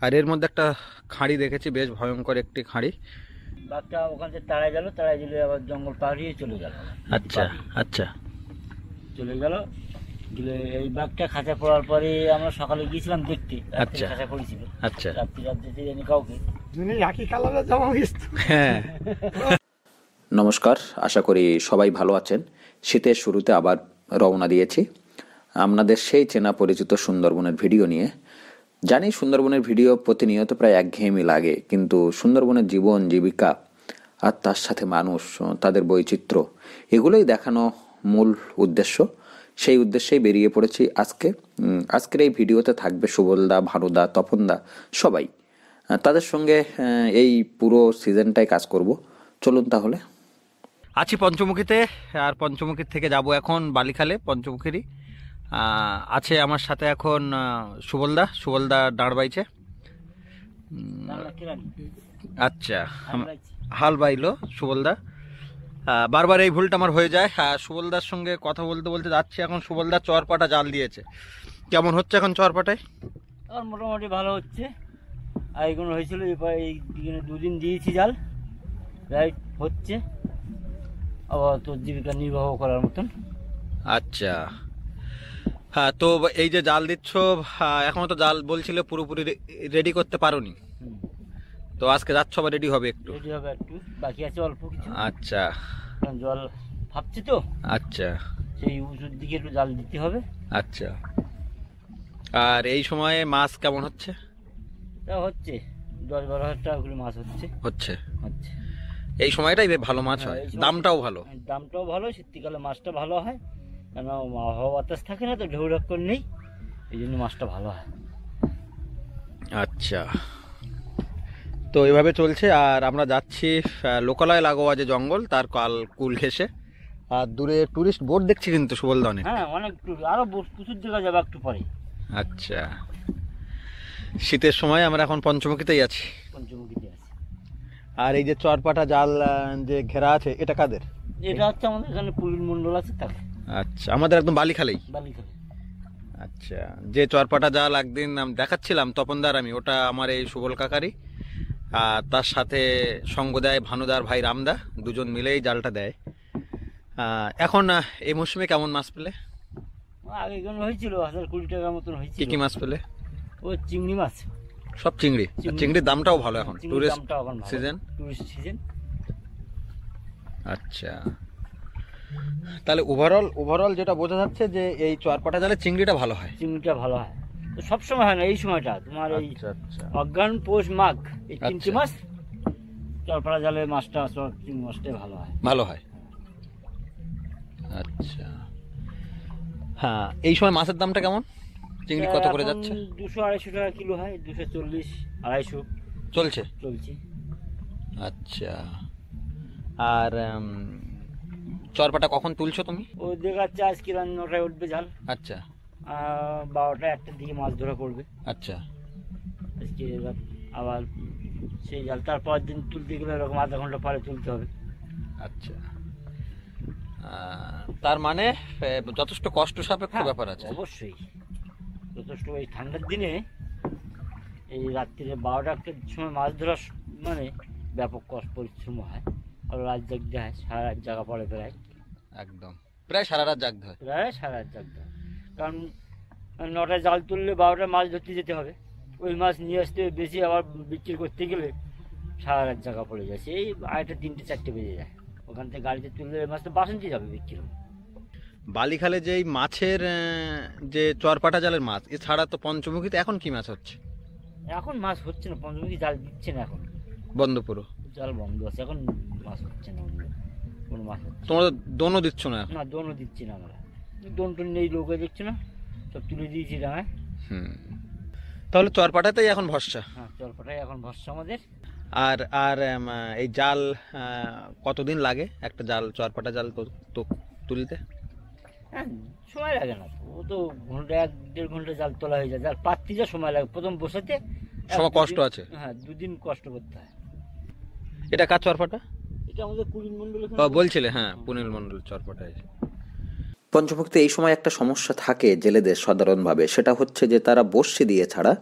আর এর মধ্যে একটা খাঁড়ি দেখেছি, বেশ ভয়ঙ্কর একটি খাঁড়ি। বাঘটা ওখান থেকে তাড়াই গেল, তাড়াই দিলে আবার জঙ্গল পাড়িয়ে চলে গেল। আচ্ছা আচ্ছা, চলে গেল দিলে এই বাঘটা খাঁচা পড়ার পরে আমরা সকালে গিয়েছিলাম দেখতে। আচ্ছা খাঁচা পড়েছিল। আচ্ছা, রাত্রি জানি কাউকে হ্যাঁ। নমস্কার, আশা করি সবাই ভালো আছেন। শীতের শুরুতে আবার রওনা দিয়েছি আপনাদের সেই চেনা পরিচিত সুন্দরবনের ভিডিও নিয়ে। জানি সুন্দরবনের ভিডিও প্রতিনিয়ত প্রায় একঘেয়েমি লাগে, কিন্তু সুন্দরবনের জীবন জীবিকা আর তার সাথে মানুষ, তাদের বৈচিত্র্য, এগুলোই দেখানো মূল উদ্দেশ্য। সেই উদ্দেশ্যেই বেরিয়ে পড়েছি আজকের এই ভিডিওতে থাকবে সুবলদা, ভানুদা, তপনদা, সবাই। তাদের সঙ্গে এই পুরো সিজনটাই কাজ করব। চলুন তাহলে। আছি পঞ্চমুখীতে, আর পঞ্চমুখীর থেকে যাব এখন বালিখালে। পঞ্চমুখীরই আছে আমার সাথে এখন সুবলদা দাঁড় বাইছে। আচ্ছা, হাল বাইলো সুবলদা। বারবার এই ভুলটা আমার হয়ে যায়। সুবলদার সঙ্গে কথা বলতে বলতে যাচ্ছি এখন। সুবলদা চরপাটা জাল দিয়েছে, কেমন হচ্ছে এখন চরপাটায়? আর মোটামুটি ভালো হচ্ছে। আর এগুলো হয়েছিল এই দুদিন দিয়েছি জাল, রাইট হচ্ছে আবার তোর জীবিকা নির্বাহ করার মতন। আচ্ছা, হ্যাঁ। তো এই যে জাল দিচ্ছ, এখনো তো জাল বলছিল পুরোপুরি রেডি করতে পারোনি, তো আজকে যাচ্ছ আবার রেডি হবে? একটু বাকি আছে অল্প কিছু। আচ্ছা, জল ভাবছি তো। আচ্ছা, সেই উঁচুর দিকে একটু জাল দিতে হবে। আচ্ছা। আর এই সময়ে মাছ কেমন হচ্ছে? তা হচ্ছে 10-12 হাজার টাকা করে মাছ হচ্ছে। এই সময়টাই ভালো মাছ হয়, দামটাও ভালো। দামটাও ভালো, শীতকালে মাছটা ভালো হয়, কেন হাওয়া বাতাস থাকে না তো, ঢেউ রক্ষণ নেই, এই জন্য মাছটা ভালো হয়। আচ্ছা, তো এভাবে চলছে। আর আমরা যাচ্ছি লোকালয় লাগোয়া যে জঙ্গল, তার কুল ঘেঁষে। আর দূরে টুরিস্ট বোট দেখছি কিন্তু সুবলদা অনেক। হ্যাঁ, অনেক আরো প্রচুর জায়গা যাবে একটু পরে। আচ্ছা, শীতের সময় আমরা এখন পঞ্চমুখীতেই আছি। আর এই যে চরপাটা জাল যে ঘেরা আছে, এটা কাদের? এটা হচ্ছে আমাদের এখানে পুলিশ মন্ডল আছে তাকে। আচ্ছা, আমাদের একদম বালিখালেই। আচ্ছা, যে চরপাটা জাল একদিন দেখাচ্ছিলাম তপনদার আমি, ওটা আমার এই সুবল কাকারই। আর তার সাথে সঙ্গ দেয় ভানুদার ভাই রামদা, দুজন মিলেই জালটা দেয়। এখন এই মৌসুমে কেমন মাছ পেলে? আগে কেন হয়েছিল 1020 টাকার মতন হয়েছিল। কি কি মাছ পেলে? ও চিংড়ি মাছ, সব চিংড়ি। চিংড়ির দামটাও ভালো এখন, টুরিস্ট সিজন। আচ্ছা, তাহলে ওভারঅল যেটা বোঝা যাচ্ছে যে এই চরপাটা জালে চিংড়িটা ভালো হয়। তো সব সময় হয় না, এই সময়টা তোমার এই অজ্ঞান, পৌষ, মাঘ, এই 3টি মাস চরপাটা জালে মাছটা, চিংড়ি মাছটাই ভালো হয়। আচ্ছা, হ্যাঁ। এই সময় মাছের দামটা কেমন? চিংড়ি কত করে যাচ্ছে? 200-250 টাকা কিলো হয়, 240-250 চলছে। আচ্ছা, আর চরপাটা কখন তুলছো তুমি? ও দেখাচ্ছে আজকে 9টায় উঠবে জাল। আচ্ছা, 12টা-1টার দিকে মাছ ধরা পড়বে। আচ্ছা, আজকে আবার সেই জাল তারপর দিন তুলতে গেলে এরকম আধা ঘন্টা পরে তুলতে হবে। আচ্ছা, তার মানে যথেষ্ট কষ্ট সাপেক্ষ ব্যাপার আছে। অবশ্যই যথেষ্ট। এই ঠান্ডার দিনে এই রাত্রিরে 12টা-1টার সময় মাছ ধরা মানে ব্যাপক পরিশ্রম হয়। আর রাত জাগতে হয়, সারা রাত জাগা পড়ে প্রায় সারা রাত জাগতে হয়। কারণ 9টায় জাল তুললে 12টায় মাছ ধরতে যেতে হবে, ওই মাছ নিয়ে আসতে বেশি, আবার বিক্রি করতে গেলে সারা রাত জায়গা পড়ে যায়। সেই 2টা, 3টে, 4টে বেজে যায়। ওখান থেকে গাড়িতে তুললে মাছটা বাসন্তী যাবে বিক্রি হবে। বালিখালে যে মাছের যে চরপাটা জালের মাছ, এছাড়া তো পঞ্চমুখীতে এখন কি মাছ হচ্ছে? এখন মাছ হচ্ছে না, পঞ্চমুখী জাল দিচ্ছে না, এখন বন্ধ, পুরো জাল বন্ধ আছে, এখন মাছ হচ্ছে না, কোনো মাছ হচ্ছে। তোমরা দোনো দিচ্ছ না? না, দোনো দিচ্ছি না আমরা, দোন নেই, লোকে দিচ্ছে না, সব তুলে দিয়েছি ডাঙায়। তাহলে চরপাটাতেই এখন ভরসা? হ্যাঁ, চরপাটাই এখন ভরসা আমাদের। আর আর এই জাল কতদিন লাগে একটা জাল, চরপাটা জাল তো তুলতে? হ্যাঁ, সময় লাগে না, ও তো ঘন্টা 1-1.5 ঘন্টা জাল তোলা হয়ে যায়। জাল পাততে যা সময় লাগে, প্রথম বসাতে সময় কষ্ট আছে। হ্যাঁ, 2 দিন কষ্ট করতে হয়। এটা কার চরপাটা? এটা আমাদের পুনিল মন্ডল বলছিলে। হ্যাঁ, পুনিল মন্ডল চরপাটা। পঞ্চমুখীতে এই সময় একটা সমস্যা থাকে জেলেদের সাধারণভাবে, সেটা হচ্ছে যে তারা বড়শি দিয়ে ছাড়া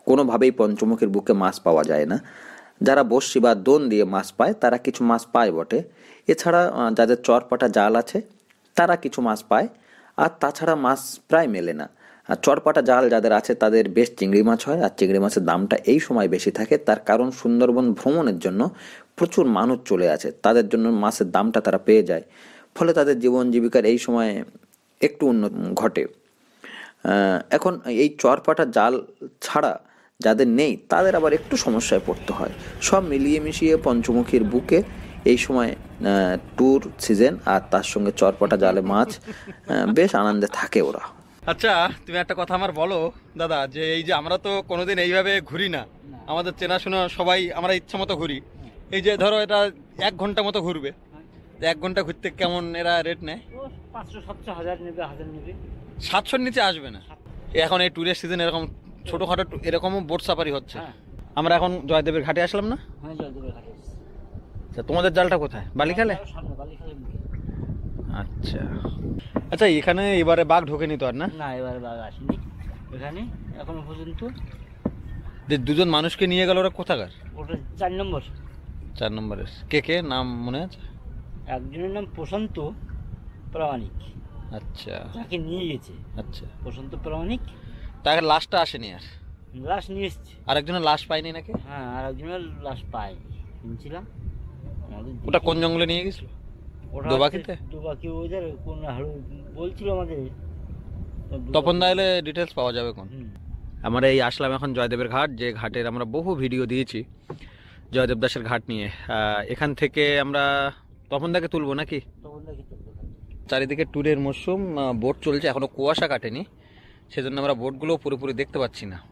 কোনোভাবেই পঞ্চমুখীর বুকে মাছ পাওয়া যায় না। যারা বড়শি বা দোন দিয়ে মাছ পায় তারা কিছু মাছ পায় বটে, এছাড়া যাদের চরপাটা জাল আছে তারা কিছু মাছ পায়, আর তাছাড়া মাছ প্রায় মেলে না। আর চরপাটা জাল যাদের আছে তাদের বেশ চিংড়ি মাছ হয়, আর চিংড়ি মাছের দামটা এই সময় বেশি থাকে, তার কারণ সুন্দরবন ভ্রমণের জন্য প্রচুর মানুষ চলে আসে, তাদের জন্য মাছের দামটা তারা পেয়ে যায়, ফলে তাদের জীবন জীবিকার এই সময় একটু উন্নতি ঘটে। এখন এই চরপাটা জাল ছাড়া যাদের নেই তাদের আবার একটু সমস্যায় পড়তে হয়। সব মিলিয়ে মিশিয়ে পঞ্চমুখীর বুকে এই সময় ট্যুর সিজন আর তার সঙ্গে চরপাটা জালে মাছ বেশ আনন্দে থাকে ওরা। আচ্ছা, তুমি একটা কথা আমার বলো দাদা, যে এই যে আমরা তো কোনোদিন এইভাবে ঘুরি না, আমাদের চেনাশোনা সবাই আমরা ইচ্ছা মতো ঘুরি। এই যে ধরো এটা 1 ঘন্টা মতো ঘুরবে, 1 ঘন্টা ঘুরতে কেমন এরা রেট নেয়? 500-700 হাজার নেবে, 1000 নেবে। 700-র নিচে আসবে না। এখন এই ট্যুরের সিজন এরকম ছোটোখাটো এরকমও বোট সাফারি হচ্ছে। আমরা এখন জয়দেবের ঘাটে আসলাম না? হ্যাঁ, জয়দেবের ঘাটে। আচ্ছা, তোমাদের জালটা কোথায়? বালিখালে? সামনে বালিখালের মুখে। আচ্ছা আচ্ছা, এখানে এবারে বাঘ ঢোকেনি তো আর? না না, এবারে বাঘ আসেনি এখানে এখনো পর্যন্ত। যে 2জন মানুষকে নিয়ে গেল, ওরা কোথাকার? ওটা 4 নম্বর। 4 নম্বরের কে কে নাম মনে আছে? একজনের নাম প্রশান্ত প্রামাণিক। আচ্ছা, তাকে নিয়ে গেছে। আচ্ছা, প্রশান্ত প্রামাণিক। তাকে লাশটা আসেনি আর? লাশ নিয়ে এসছে। আরেকজনের লাশ পাইনি নাকি? হ্যাঁ, আর একজনের লাশ পাইনি শুনছিলাম। ওটা কোন জঙ্গলে নিয়ে গেছিল? দোবাকিতে? দোবাকি ওদের কোন হাড়ু বলছিল আমাদের। তপন দা এলে ডিটেলস পাওয়া যাবে কোন? আমরা এই আসলাম এখন জয়দেবের ঘাট, যে ঘাটের আমরা বহু ভিডিও দিয়েছি জয়দেব দাসের ঘাট নিয়ে। এখান থেকে আমরা তপন দাকে তুলবো নাকি? তখন দেখি তো চারিদিকে ট্যুরের মরশুম, বোট চলছে, এখনো কুয়াশা কাটেনি, সেজন্য আমরা বোটগুলো পুরোপুরি দেখতে পাচ্ছি না।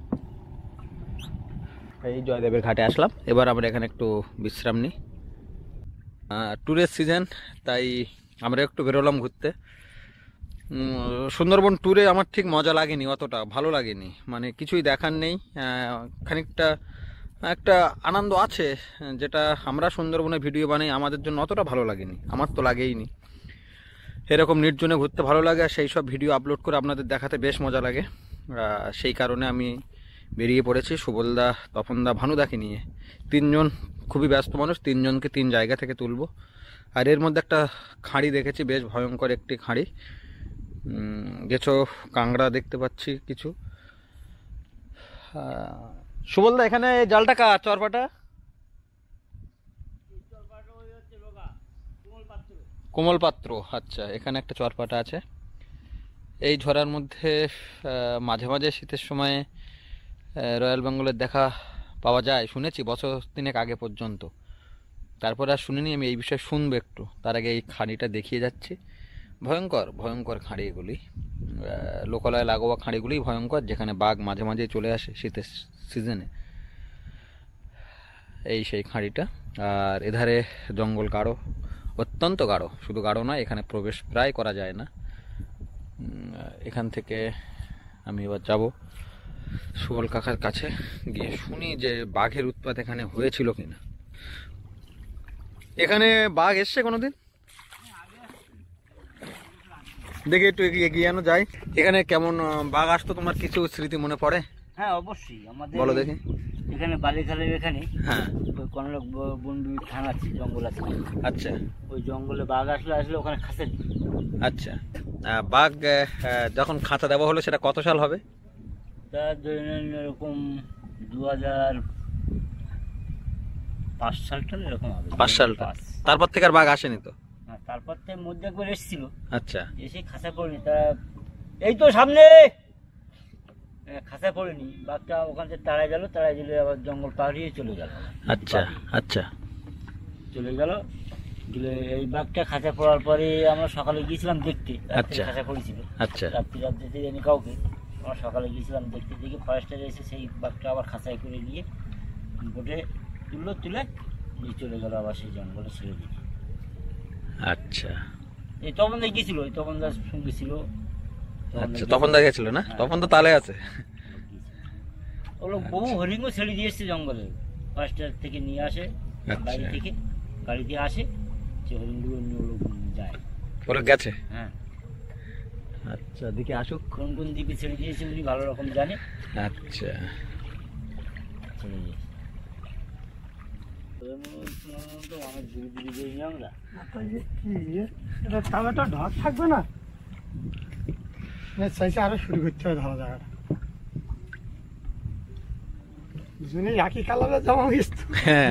এই জয়দেবের ঘাটে আসলাম, এবার আমরা এখানে একটু বিশ্রাম নিই। ট্যুরের সিজন, তাই আমরা একটু বেরোলাম ঘুরতে। সুন্দরবন ট্যুরে আমার ঠিক মজা লাগেনি, অতটা ভালো লাগেনি, মানে কিছুই দেখার নেই। খানিকটা একটা আনন্দ আছে যেটা আমরা সুন্দরবনে ভিডিও বানাই, আমাদের জন্য অতটা ভালো লাগেনি, আমার তো লাগেইনি। এরকম নির্জনে ঘুরতে ভালো লাগে, আর সেই সব ভিডিও আপলোড করে আপনাদের দেখাতে বেশ মজা লাগে। সেই কারণে আমি বেরিয়ে পড়েছি সুবলদা, তপনদা, ভানুদাকে নিয়ে। 3 জন খুবই ব্যস্ত মানুষ, 3 জনকে 3 জায়গা থেকে তুলবো। আর এর মধ্যে একটা খাঁড়ি দেখেছি, বেশ ভয়ঙ্কর একটি খাঁড়ি। গেছো কাংড়া দেখতে পাচ্ছি কিছু। সুবলদা, এখানে জালটা কার? চরপাটা কোমল পাত্র। আচ্ছা, এখানে একটা চরপাটা আছে। এই ঝরার মধ্যে মাঝে মাঝে শীতের সময় রয়্যাল বেঙ্গলের দেখা পাওয়া যায় শুনেছি, বছর 3 আগে পর্যন্ত। তারপর আর শুনিনি, আমি এই বিষয়ে শুনবো একটু। তার আগে এই খাঁড়িটা দেখিয়ে যাচ্ছি। ভয়ঙ্কর ভয়ঙ্কর খাঁড়ি এগুলি, লোকালয় লাগোয়া খাঁড়িগুলি ভয়ঙ্কর, যেখানে বাঘ মাঝে মাঝে চলে আসে শীতের সিজনে। এই সেই খাঁড়িটা। আর এধারে জঙ্গল গাঢ়, অত্যন্ত গাঢ়, শুধু গাঢ় নয়, এখানে প্রবেশ প্রায় করা যায় না। এখান থেকে আমি এবার যাব সুবল কাকার কাছে, গিয়ে শুনি যে বাঘের উৎপাত এখানে হয়েছিল কিনা। এখানে বাঘ এসছে কোনোদিন? দেখে একটু এগিয়ে আনো যায়। এখানে কেমন বাঘ আসতো, তোমার কিছু স্মৃতি মনে পড়ে? হ্যাঁ, অবশ্যই। আমাদের বলো দেখি। এখানে বালিখালের এখানে হ্যাঁ, কনক বন থান আছে, জঙ্গল আছে। আচ্ছা, ওই জঙ্গলে বাঘ আসলে ওখানে খাঁচা দিই। আচ্ছা। বাঘ যখন খাঁচা দেওয়া হলো সেটা কত সাল হবে? তা ধরে নেন এরকম 2005 সালটা এরকম হবে। 5 সালটা? তারপর থেকে আর বাঘ আসেনি তো? তারপর থেকে মধ্যে একবার এসেছিল। আচ্ছা, এসে খাঁচা পড়েনি। তা এই তো সামনে খাঁচা পড়েনি, বাঘটা ওখান থেকে তাড়াই গেল, তাড়াই দিলে আবার জঙ্গল পাহাড়িয়ে চলে গেল। আচ্ছা, আচ্ছা, চলে গেল। এই বাঘটা খাঁচা পড়ার পরে আমরা সকালে গিয়েছিলাম দেখতে। আচ্ছা, খাঁচা পড়েছিল। আচ্ছা, রাত্রি জানি কাউকে, আমরা সকালে গিয়েছিলাম দেখতে। দেখি ফরেস্টার এসে সেই বাঘটা আবার খাঁচায় করে নিয়ে বোটে তুলে নিয়ে চলে গেল আবার সেই জঙ্গলে ছেড়ে দিয়ে। আচ্ছা, এই তপন দা গিয়েছিল, ওই তপন দাস সঙ্গে ছিল। আচ্ছা, তপন দা গেছিল না? তখন তো তালে আছে। ওগুলো বহু হরিণও ছেড়ে দিয়ে এসছে জঙ্গলে, ফরেস্টার থেকে নিয়ে আসে, বাইরে থেকে গাড়ি দিয়ে আসে, সে হরিণগুলো নিয়ে ওগুলো যায়। ওরা গেছে? হ্যাঁ। আচ্ছা, দিকে আসুক। কোন কোন দ্বীপে ছেড়ে দিয়েছে উনি ভালো রকম জানে। আচ্ছা, চলে গিয়েছে। অনেক দূরে দূরে যাইনি আমরা। এটা তাহলে তো ঢাক থাকবে না, চাইছে আরো শুরু করতে হবে ধরা জায়গাটা। দুজনে একই কালারের জামা গেছে। হ্যাঁ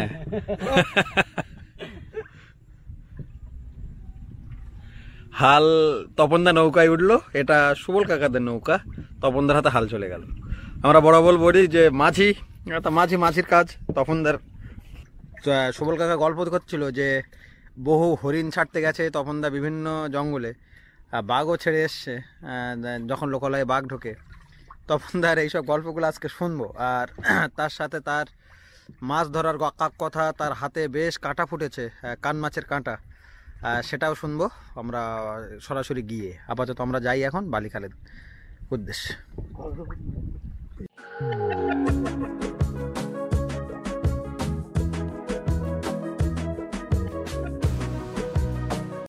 হাল তপনদা নৌকায় উঠলো, এটা সুবল কাকাদের নৌকা, তপনদার হাতে হাল চলে গেল। আমরা বরাবর বলি যে মাঝি মাঝির কাজ। তপনদার সুবল কাকা গল্প করছিল যে বহু হরিণ ছাড়তে গেছে তপনদা বিভিন্ন জঙ্গলে, বাঘও ছেড়ে এসছে, যখন লোকালয়ে বাঘ ঢোকে। তপনদার এইসব গল্পগুলো আজকে শুনবো। আর তার সাথে তার মাছ ধরার কথা, তার হাতে বেশ কাঁটা ফুটেছে, কান মাছের কাঁটা, সেটাও শুনবো আমরা সরাসরি গিয়ে। আপাতত আমরা যাই এখন বালিখালের উদ্দেশ্যে।